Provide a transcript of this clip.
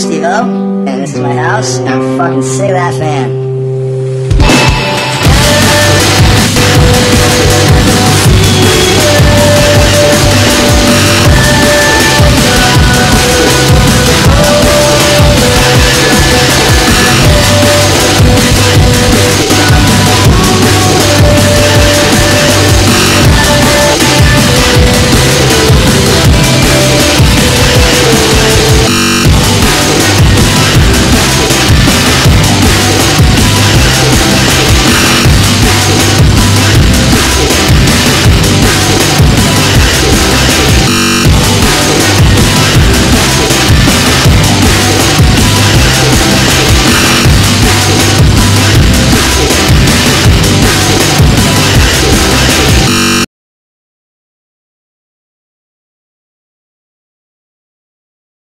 Steve-O, and this is my house, and I'm fucking sick of that fan.